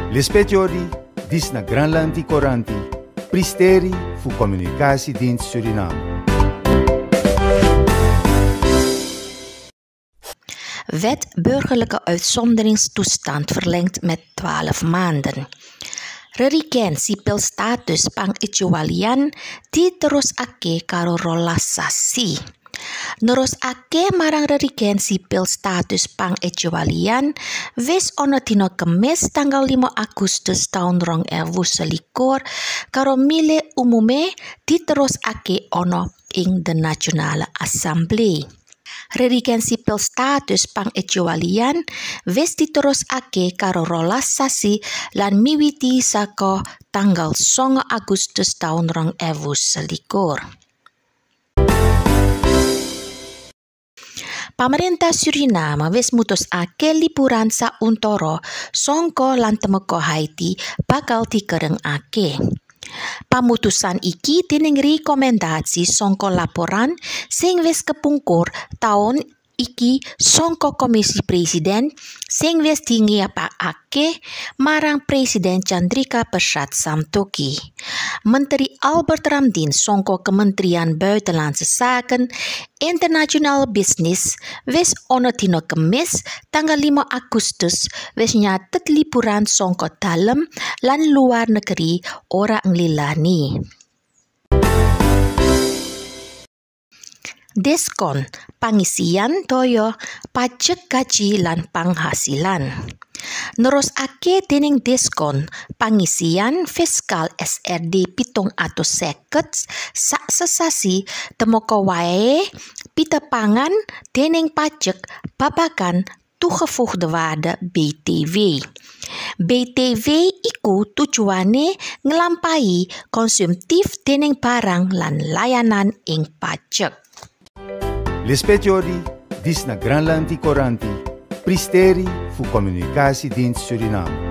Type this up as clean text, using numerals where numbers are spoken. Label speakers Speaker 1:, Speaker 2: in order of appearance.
Speaker 1: Lispet Jodi, dis na Granlandi Coranti, Pristeri voor Communicatiedienst Suriname.
Speaker 2: Wet burgerlijke uitzonderingstoestand verlengd met 12 maanden. Reriken sipil status pang Ecualian di terus ake karo rolas sasi. Nerus ake marang reriken sipil status pang Ecualian wis ono dina Kemis tanggal 5 Agustus tahun 2021 karo mile umume diterus ake ono ing the Nasionale Assemblee. Reriken sipil status pang Ecualian wis diterusake karo rolas sasi lan miwiti saka tanggal 9 Agustus tahun 2021. Pemerintah Suriname wis mutusake liburan sauntara songko lan temeka Haiti bakal dikerengake. Pamutusan iki dening rekomendasi songko laporan sing wis kepungkur taun iki songko Komisi Presiden sing wis dingiapake marang Presiden Chandrika Persat Santokhi. Menteri Albert Ramdin songko Kementerian Buitenlandse Zaken International Business wis ono dina Kemis tanggal 5 Agustus wis nyatet liburan songko dalem lan luar negeri ora nglilani. Diskon pangisian toyo pajak gaji lan penghasilan. Nerusake dening diskon pangisian fiskal SRD 750 sak sesasi temoko wae pitepangan dening pajak babagan toegevoegde waarde BTW. BTW iku tujuane nglampahi konsumtif dening barang lan layanan ing pajak.
Speaker 1: Lispet Jodi, dis na Granlandi Coranti, Pristeri voor Communicatiedienst Suriname.